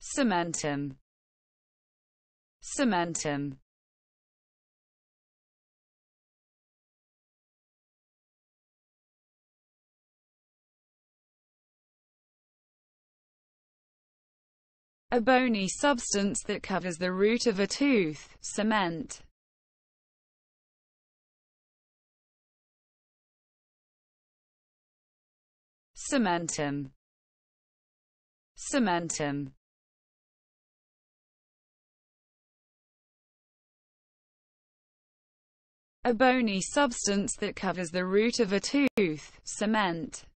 Cementum. Cementum. A bony substance that covers the root of a tooth. Cement. Cementum. Cementum. A bony substance that covers the root of a tooth. Cement.